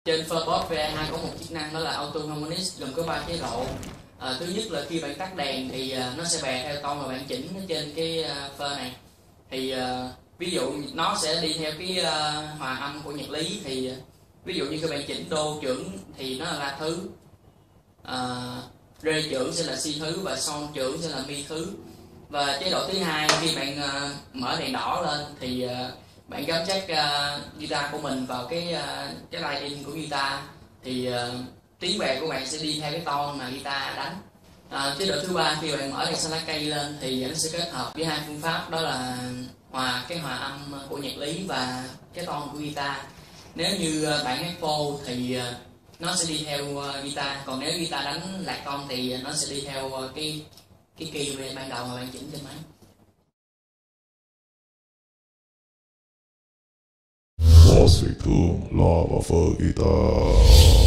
Trên Furbox VA2 có một chức năng đó là Auto Harmonics gồm có 3 chế độ. Thứ nhất là khi bạn tắt đèn thì nó sẽ bè theo tone mà bạn chỉnh ở trên cái Fur này. Thì ví dụ nó sẽ đi theo cái hòa âm của nhạc lý. Thì ví dụ như các bạn chỉnh đô trưởng thì nó là la thứ, rê trưởng sẽ là si thứ và son trưởng sẽ là mi thứ. Và chế độ thứ hai, khi bạn mở đèn đỏ lên thì bạn gắn jack guitar của mình vào cái line in của guitar, thì tiếng bè của bạn sẽ đi theo cái tone mà guitar đánh. Chế độ thứ ba, khi bạn mở đèn xanh lá cây lên thì nó sẽ kết hợp với hai phương pháp, đó là hòa âm của nhạc lý và cái tone của guitar. Nếu như bạn hát phô thì nó sẽ đi theo guitar, còn nếu guitar đánh lạc tone thì nó sẽ đi theo cái key ban đầu mà bạn chỉnh trên máy. Boss Victor, lava for guitar.